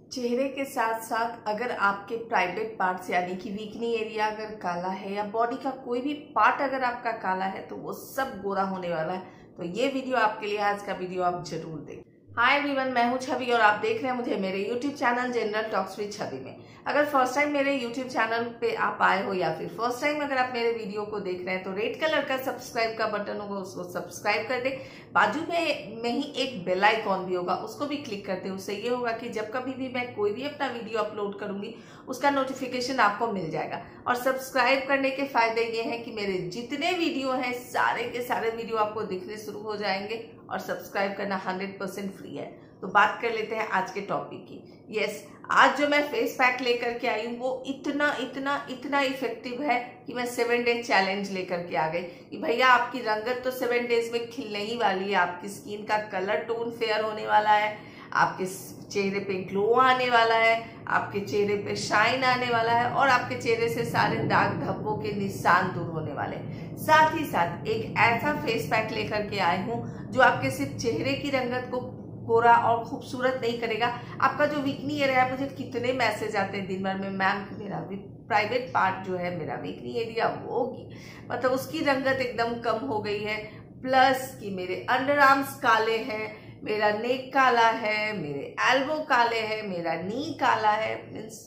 चेहरे के साथ साथ अगर आपके प्राइवेट पार्ट्स यानी कि वीकनी एरिया अगर काला है या बॉडी का कोई भी पार्ट अगर आपका काला है तो वो सब गोरा होने वाला है। तो ये वीडियो आपके लिए, आज का वीडियो आप जरूर देखें। हाय एवरीवन, मैं हूं छवि और आप देख रहे हैं मुझे मेरे YouTube channel general talks with Chhavi में। अगर फर्स्ट टाइम मेरे यूट्यूब चैनल पे आप आए हो या फिर फर्स्ट टाइम अगर आप मेरे वीडियो को देख रहे हैं तो रेड कलर का सब्सक्राइब का बटन होगा, उसको सब्सक्राइब कर दे। बाजू में ही एक बेल आइकॉन भी होगा, उसको भी क्लिक कर दे। उससे ये होगा कि जब कभी भी मैं कोई भी अपना वीडियो अपलोड करूंगी उसका नोटिफिकेशन आपको मिल जाएगा। और सब्सक्राइब करने के फायदे ये हैं कि मेरे जितने वीडियो हैं सारे के सारे वीडियो आपको दिखने शुरू हो जाएंगे और सब्सक्राइब करना 100% फ्री है। तो बात कर लेते हैं आज के टॉपिक की। यस, आज जो मैं फेस पैक लेकर के आई हूँ वो इतना इफेक्टिव है कि मैं 7 डे चैलेंज लेकर के आ गई कि भैया आपकी रंगत तो 7 डेज में खिलने ही वाली है, आपकी स्किन का कलर टोन फेयर होने वाला है, आपके चेहरे पे ग्लो आने वाला है, आपके चेहरे पे शाइन आने वाला है और आपके चेहरे से सारे दाग धब्बों के निशान दूर होने वाले। साथ ही साथ एक ऐसा फेस पैक लेकर के आई हूँ जो आपके सिर्फ चेहरे की रंगत को गोरा और खूबसूरत नहीं करेगा। आपका जो वीकनी एरिया है, मुझे कितने मैसेज आते हैं दिन भर में, मैम मेरा प्राइवेट पार्ट जो है मेरा वीकनी एरिया वो मतलब उसकी रंगत एकदम कम हो गई है, प्लस कि मेरे अंडर आर्म्स काले हैं, मेरा नेक काला है, मेरे एल्बो काले हैं, मेरा नी काला है। मीन्स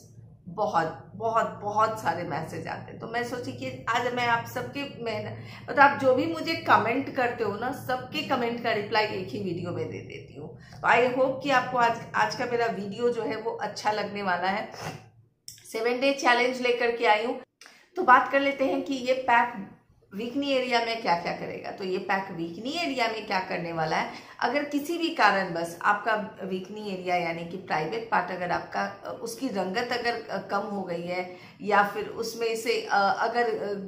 बहुत सारे मैसेज आते हैं। तो मैं सोची कि आज मैं आप सबके मतलब आप जो भी मुझे कमेंट करते हो ना, सबके कमेंट का रिप्लाई एक ही वीडियो में दे देती हूँ। तो आई होप कि आपको आज का मेरा वीडियो जो है वो अच्छा लगने वाला है। 7 डे चैलेंज लेकर के आई हूँ। तो बात कर लेते हैं कि ये पैक वीकनी एरिया में क्या क्या करेगा। तो ये पैक वीकनी एरिया में क्या करने वाला है, अगर किसी भी कारण बस आपका वीकनी एरिया यानी कि प्राइवेट पार्ट अगर आपका उसकी रंगत अगर कम हो गई है या फिर उसमें से अगर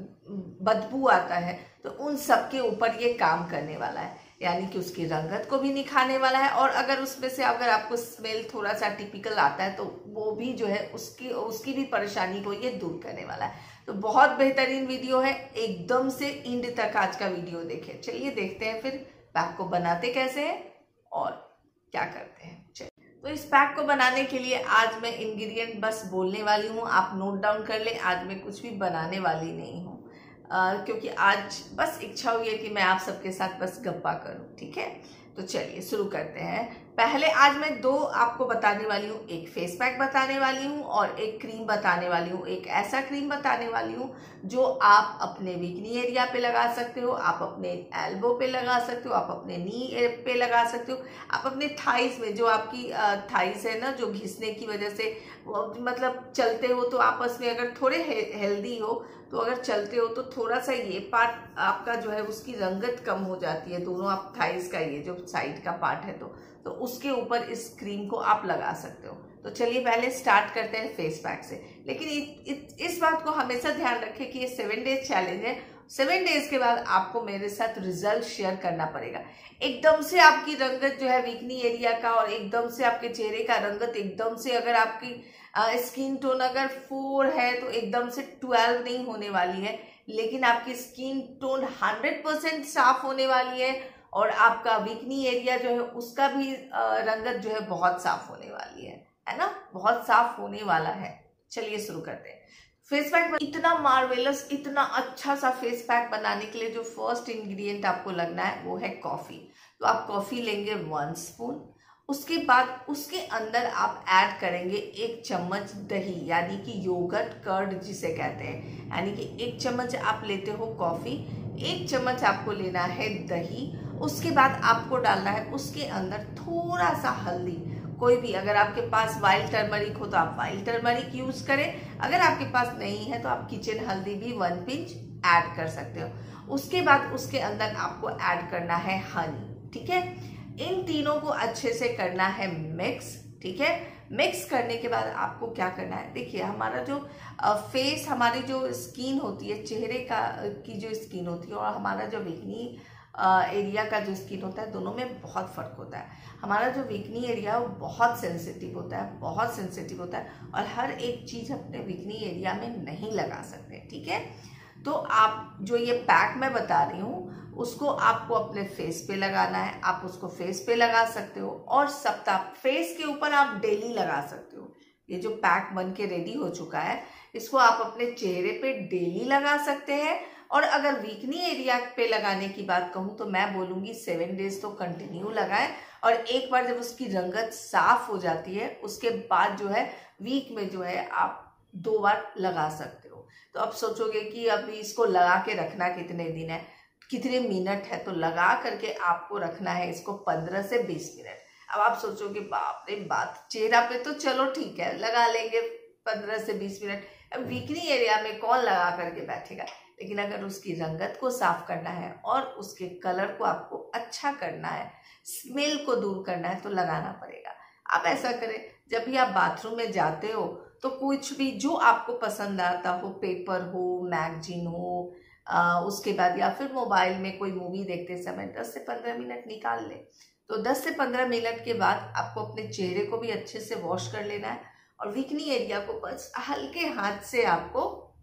बदबू आता है तो उन सब के ऊपर ये काम करने वाला है। यानी कि उसकी रंगत को भी निखारने वाला है और अगर उसमें से अगर आपको स्मेल थोड़ा सा टिपिकल आता है तो वो भी जो है उसकी भी परेशानी को ये दूर करने वाला है। तो बहुत बेहतरीन वीडियो है, एकदम से एंड तक आज का वीडियो देखें। चलिए देखते हैं फिर पैक को बनाते कैसे हैं और क्या करते हैं। चलिए, तो इस पैक को बनाने के लिए आज मैं इंग्रेडिएंट बस बोलने वाली हूँ, आप नोट डाउन कर ले। आज मैं कुछ भी बनाने वाली नहीं हूँ क्योंकि आज बस इच्छा हुई है कि मैं आप सबके साथ बस गप्पा करूं। ठीक है, तो चलिए शुरू करते हैं। पहले आज मैं 2 आपको बताने वाली हूँ, एक फेस पैक बताने वाली हूँ और एक क्रीम बताने वाली हूँ। एक ऐसा क्रीम बताने वाली हूँ जो आप अपने वीकनी एरिया पे लगा सकते हो, आप अपने एल्बो पे लगा सकते हो, आप अपने नी पे लगा सकते हो, आप अपने थाइस में, जो आपकी थाइस है ना जो घिसने की वजह से मतलब चलते हो तो आपस में अगर थोड़े हेल्दी हो तो अगर चलते हो तो थोड़ा सा ये पार्ट आपका जो है उसकी रंगत कम हो जाती है, दोनों आप थाइस का ये जो साइड का पार्ट है तो उसके ऊपर इस क्रीम को आप लगा सकते हो। तो चलिए पहले स्टार्ट करते हैं फेस पैक से। लेकिन इस बात को हमेशा ध्यान रखें कि ये 7 डेज चैलेंज है। 7 डेज के बाद आपको मेरे साथ रिजल्ट शेयर करना पड़ेगा। एकदम से आपकी रंगत जो है वीकनी एरिया का और एकदम से आपके चेहरे का रंगत एकदम से अगर आपकी स्किन टोन अगर 4 है तो एकदम से 12 नहीं होने वाली है, लेकिन आपकी स्किन टोन 100% साफ होने वाली है और आपका वीकनी एरिया जो है उसका भी रंगत जो है बहुत साफ होने वाली है ना, बहुत साफ होने वाला है। चलिए शुरू करते हैं। फेस पैक इतना मार्वेलस, इतना अच्छा सा फेस पैक बनाने के लिए जो फर्स्ट इंग्रेडिएंट आपको लगना है वो है कॉफी। तो आप कॉफी लेंगे 1 स्पून। उसके बाद उसके अंदर आप ऐड करेंगे 1 चम्मच दही यानी कि योगर्ट कर्ड जिसे कहते हैं, यानी कि 1 चम्मच आप लेते हो कॉफी, 1 चम्मच आपको लेना है दही। उसके बाद आपको डालना है उसके अंदर थोड़ा सा हल्दी, कोई भी, अगर आपके पास वाइल्ड टर्मरिक हो तो आप वाइल्ड टर्मरिक यूज करें, अगर आपके पास नहीं है तो आप किचन हल्दी भी 1 पिंच ऐड कर सकते हो। उसके बाद उसके अंदर आपको ऐड करना है हनी। ठीक है, इन तीनों को अच्छे से करना है मिक्स। ठीक है, मिक्स करने के बाद आपको क्या करना है, देखिए हमारा जो फेस, हमारी जो स्किन होती है, चेहरे की जो स्किन होती है और हमारा जो वीकनी एरिया का जो स्किन होता है, दोनों में बहुत फर्क होता है। हमारा जो वीकनी एरिया है वो बहुत सेंसिटिव होता है, बहुत सेंसिटिव होता है और हर एक चीज अपने वीकनी एरिया में नहीं लगा सकते। ठीक है, तो आप जो ये पैक मैं बता रही हूँ उसको आपको अपने फेस पे लगाना है। आप उसको फेस पे लगा सकते हो और सप्ताह फेस के ऊपर आप डेली लगा सकते हो। ये जो पैक बन के रेडी हो चुका है, इसको आप अपने चेहरे पे डेली लगा सकते हैं। और अगर वीकनी एरिया पे लगाने की बात कहूँ तो मैं बोलूँगी 7 डेज तो कंटिन्यू लगाएं, और एक बार जब उसकी रंगत साफ हो जाती है उसके बाद जो है वीक में जो है आप 2 बार लगा सकते हो। तो अब सोचोगे कि अभी इसको लगा के रखना कितने दिन है, कितने मिनट है, तो लगा करके आपको रखना है इसको 15 से 20 मिनट। अब आप सोचोगे बाप रे बात, चेहरा पे तो चलो ठीक है लगा लेंगे 15 से 20 मिनट, अब वीकनी एरिया में कौन लगा करके बैठेगा। लेकिन अगर उसकी रंगत को साफ करना है और उसके कलर को आपको अच्छा करना है, स्मेल को दूर करना है, तो लगाना पड़ेगा। आप ऐसा करें, जब भी आप बाथरूम में जाते हो तो कुछ भी जो आपको पसंद आता हो, पेपर हो, मैगजीन हो, उसके बाद या फिर मोबाइल में कोई मूवी देखते समय 10 से 15 मिनट निकाल लें। तो 10 से 15 मिनट के बाद आपको अपने चेहरे को भी अच्छे से वॉश कर लेना है और वीकनी एरिया को बस हल्के हाथ से आपको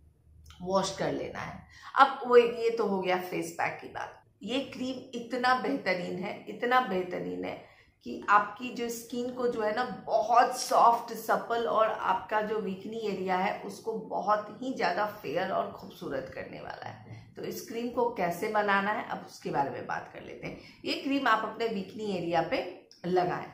वॉश कर लेना है। अब वो ये तो हो गया फेस पैक की बात। ये क्रीम इतना बेहतरीन है, इतना बेहतरीन है कि आपकी जो स्किन को जो है ना बहुत सॉफ्ट, सपल और आपका जो वीकनी एरिया है उसको बहुत ही ज़्यादा फेयर और खूबसूरत करने वाला है। तो इस क्रीम को कैसे बनाना है अब उसके बारे में बात कर लेते हैं। ये क्रीम आप अपने वीकनी एरिया पे लगाएं,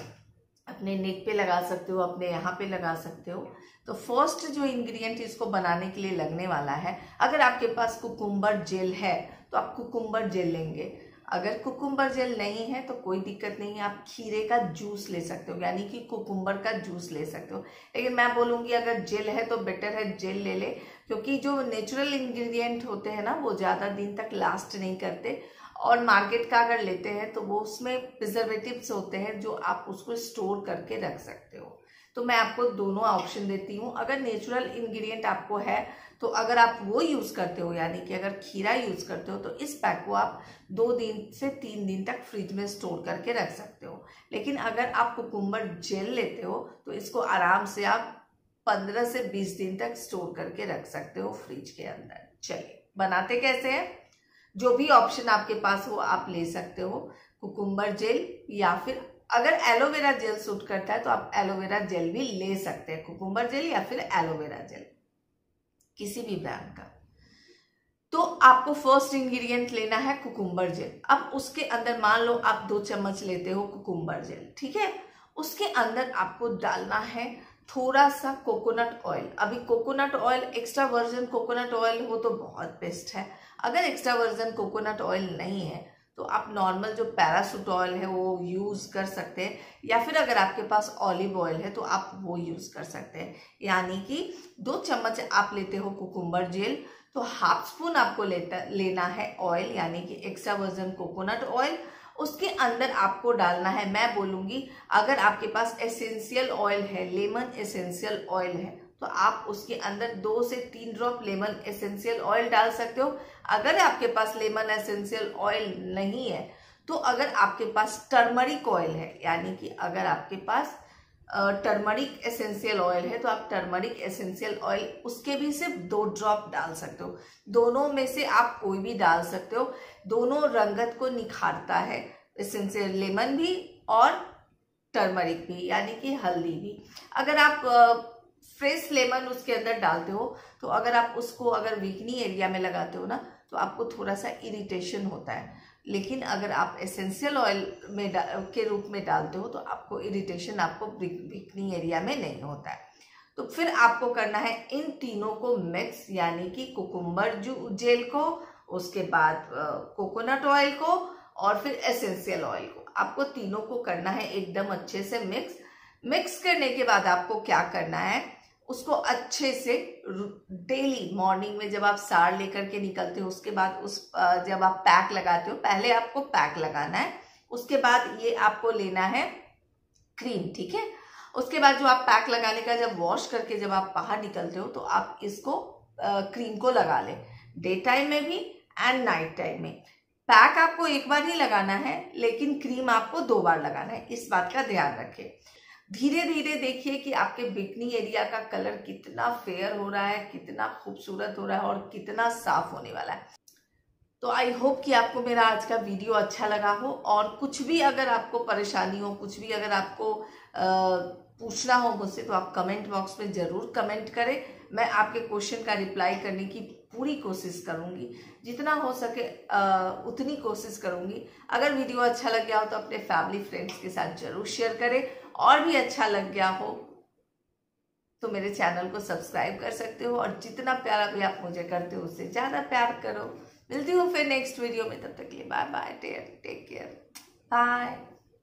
अपने नेक पे लगा सकते हो, अपने यहाँ पे लगा सकते हो। तो फर्स्ट जो इंग्रेडिएंट इसको बनाने के लिए लगने वाला है, अगर आपके पास कुकुम्बर जेल है तो आप कुकुम्बर जेल लेंगे। अगर कुकुम्बर जेल नहीं है तो कोई दिक्कत नहीं है, आप खीरे का जूस ले सकते हो, यानी कि कुकुम्बर का जूस ले सकते हो। लेकिन मैं बोलूँगी अगर जेल है तो बेटर है जेल ले ले, क्योंकि जो नेचुरल इंग्रेडिएंट होते हैं ना वो ज़्यादा दिन तक लास्ट नहीं करते, और मार्केट का अगर लेते हैं तो वो उसमें प्रिजर्वेटिव्स होते हैं जो आप उसको स्टोर करके रख सकते हो। तो मैं आपको दोनों ऑप्शन देती हूँ। अगर नेचुरल इंग्रेडिएंट आपको है तो अगर आप वो यूज़ करते हो, यानी कि अगर खीरा यूज़ करते हो, तो इस पैक को आप 2 दिन से 3 दिन तक फ्रिज में स्टोर करके रख सकते हो। लेकिन अगर आप कुकुम्बर जेल लेते हो तो इसको आराम से आप 15 से 20 दिन तक स्टोर करके रख सकते हो फ्रिज के अंदर। चलिए बनाते कैसे हैं, जो भी ऑप्शन आपके पास हो आप ले सकते हो, कुकुम्बर जेल या फिर अगर एलोवेरा जेल सूट करता है तो आप एलोवेरा जेल भी ले सकते हैं, कुकुम्बर जेल या फिर एलोवेरा जेल किसी भी ब्रांड का। तो आपको फर्स्ट इंग्रेडिएंट लेना है कुकुम्बर जेल। अब उसके अंदर मान लो आप 2 चम्मच लेते हो कुकुम्बर जेल, ठीक है, उसके अंदर आपको डालना है थोड़ा सा कोकोनट ऑयल। अभी coconut oil extra virgin coconut oil हो तो बहुत बेस्ट है। अगर एक्स्ट्रा वर्जन कोकोनट ऑयल नहीं है तो आप नॉर्मल जो पैराशूट ऑयल है वो यूज़ कर सकते हैं, या फिर अगर आपके पास ऑलिव ऑयल है तो आप वो यूज़ कर सकते हैं। यानी कि 2 चम्मच आप लेते हो कुकुम्बर जेल तो हाफ स्पून आपको लेना है ऑयल, यानी कि एक्स्ट्रा वर्जन कोकोनट ऑयल। उसके अंदर आपको डालना है, मैं बोलूँगी अगर आपके पास एसेंशियल ऑयल है, लेमन एसेंशियल ऑयल है, तो आप उसके अंदर 2 से 3 ड्रॉप लेमन एसेंशियल ऑयल डाल सकते हो। अगर आपके पास लेमन एसेंशियल ऑयल नहीं है तो अगर आपके पास टर्मरिक ऑयल है, यानी कि अगर आपके पास टर्मरिक एसेंशियल ऑयल है तो आप टर्मरिक एसेंशियल ऑयल उसके भी सिर्फ 2 ड्रॉप डाल सकते हो। दोनों में से आप कोई भी डाल सकते हो, दोनों रंगत को निखारता है, एसेंशियल लेमन भी और टर्मरिक भी, यानी कि हल्दी भी। अगर आप फ्रेश लेमन उसके अंदर डालते हो तो अगर आप उसको अगर वीकनी एरिया में लगाते हो ना तो आपको थोड़ा सा इरिटेशन होता है, लेकिन अगर आप एसेंशियल ऑयल में के रूप में डालते हो तो आपको इरिटेशन आपको वीकनी एरिया में नहीं होता है। तो फिर आपको करना है इन तीनों को मिक्स, यानी कि कुकुम्बर जेल को, उसके बाद कोकोनट ऑयल को और फिर एसेंशियल ऑयल को, आपको तीनों को करना है एकदम अच्छे से मिक्स करने के बाद आपको क्या करना है, उसको अच्छे से डेली मॉर्निंग में जब आप सार लेकर के निकलते हो उसके बाद जब आप पैक लगाते हो, पहले आपको पैक लगाना है, उसके बाद ये आपको लेना है क्रीम, ठीक है। उसके बाद जो आप पैक लगाने का जब वॉश करके जब आप बाहर निकलते हो तो आप इसको क्रीम को लगा लें, डे टाइम में भी एंड नाइट टाइम में। पैक आपको एक बार ही लगाना है लेकिन क्रीम आपको 2 बार लगाना है, इस बात का ध्यान रखें। धीरे धीरे देखिए कि आपके वीकनी एरिया का कलर कितना फेयर हो रहा है, कितना खूबसूरत हो रहा है और कितना साफ होने वाला है। तो आई होप कि आपको मेरा आज का वीडियो अच्छा लगा हो, और कुछ भी अगर आपको परेशानी हो, कुछ भी अगर आपको पूछना हो मुझसे तो आप कमेंट बॉक्स में ज़रूर कमेंट करें। मैं आपके क्वेश्चन का रिप्लाई करने की पूरी कोशिश करूंगी, जितना हो सके उतनी कोशिश करूंगी। अगर वीडियो अच्छा लग गया हो तो अपने फैमिली फ्रेंड्स के साथ जरूर शेयर करें, और भी अच्छा लग गया हो तो मेरे चैनल को सब्सक्राइब कर सकते हो, और जितना प्यार भी आप मुझे करते हो उससे ज़्यादा प्यार करो। मिलती हूँ फिर नेक्स्ट वीडियो में, तब तक के लिए bye bye, take care, bye.